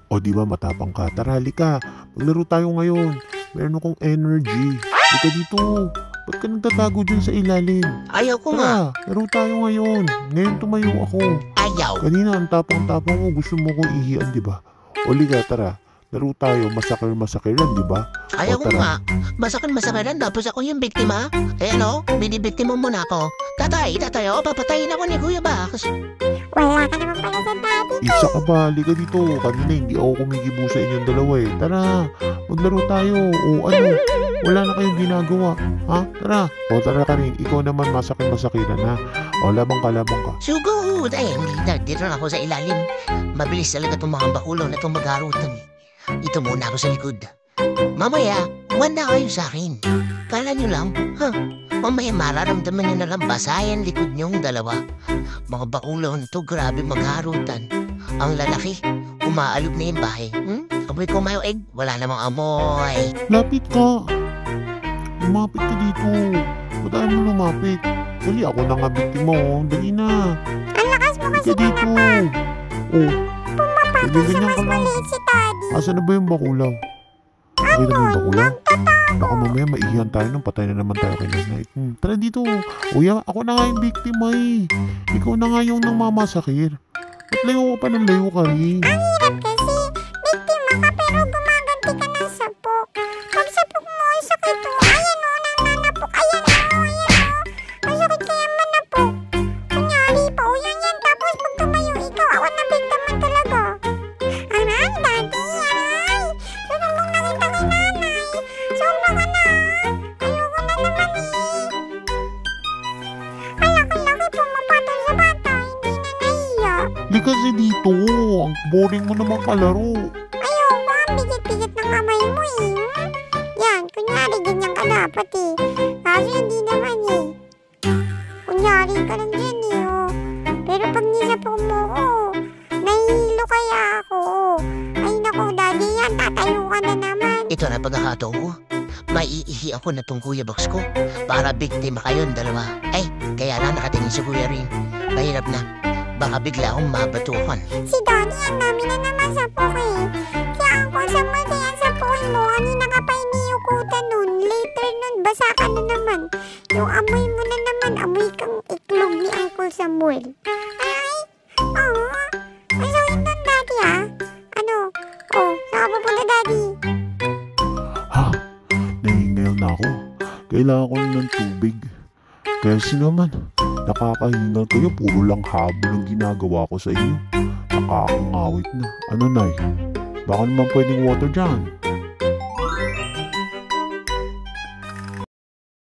O di ba matapang ka? Tara, halika. Maglaro tayo ngayon. Meron akong energy. Halika dito. Ba't ka nagtatago dyan sa ilalim? Ayaw ko nga. Tara, laro tayo ngayon. Ngayon tumayo ako. Ayaw. Kanina ang tapang-tapang mo. Gusto mo kong ihian, di ba? O liga, tara. Laro tayo. Masakir-masakiran, di ba? Ayaw O, ko tara. nga. Masakit-masakaran tapos ako yung biktima. Eh ano, binibiktima mo muna ako. Tatay, oh, papatayin ako ni Kuya Bax. Wala ka naman pala sa daddy. Isa ka ba? Liga dito. Kanina hindi ako kumikibo sa inyong dalawa eh. Tara, maglaro tayo. O ano, wala na kayong ginagawa. Ha? Tara. O tara ka rin. Ikaw naman masakin-masakiran ha. O labang ka. Sugod. Eh, dito na ako sa ilalim. Mabilis talaga itong mga bakulaw na itong magharutan. Ito muna ako sa likod. Mamaya, wanda kayo sa akin. Kala nyo lang, mamaya mararamdaman nyo na lang basayan likod nyong dalawa. Mga bakulaw na ito, grabe magharutan. Ang lalaki, umaalog na yung bahay. Amoy ko mayo egg, wala namang amoy. Lapit ka. Lumapit ka dito. Ba't ayaw mo lumapit? Dali, ako na nga biktima oh. Dali na. Ang lakas mo kasi Halika dito. Oh, pumapatay sa ganyan mas ka lang. maliit si daddy. Asan na ba yung bakulaw? Nakita mo yung bakulaw? Baka mamaya maihiyan tayo nung patay na naman tayo kay nanay. Tara dito. Uya, ako na nga yung biktima eh. Ikaw na nga yung nangmamasakir. Ba't layo ka pa ng layo ka rin? Ang hirap kasi, biktima ka pero gumaganti ka ng sapok. Pag sapok mo, ay sakit mo. Ayan o, nananapok. Ayan o. Masakit kaya manapok. Kunyari pa, o yan. Tapos pag tumayo ikaw, ako na biktima talaga. Aray, daddy, aray. Sino mong nakita kay nanay? Sobra ka na. Ayoko na naman eh. Ang laki-laki pumapatay sa bata, hindi na nahiya. Di kasi dito. Ang boring mo naman kalaro. Ayoko, ang bigat-bigat ng kamay mo eh. Yan, kunyari ganyan ka dapat eh. Kaso hindi naman eh. Kunyari ka lang dyan eh oh. Pero pag nisapok mo ko, nahihilo kaya ako. Ay naku, daddy yan, tatayo ka na naman. Ito na pagkakataon ko. Maiihi ako na tong Kuya Box ko para biktima kayong dalawa. Ay, kaya na nakatingin si Kuya rin. Mahirap na. Baka bigla akong mabatukan. Si daddy ang namin na naman sapok eh. Kaya ang konsamal kaya ang sapokin mo, kanina ka pa iniukutan nun. Later nun, basa ka na naman. Yung amoy mo na naman, amoy kang iklog ni Uncle Samuel. Ay, oo. Ang sakit nun, daddy ah. Ano? Oh, saan ka pupunta, daddy? Ha? Nahingail na ako. Kailangan ko ng tubig. Kaya naman, nakakahingal kayo. Puro lang habol ang ginagawa ko sa inyo. Nakakangawit na. Ano, Nay? Baka naman pwedeng water dyan.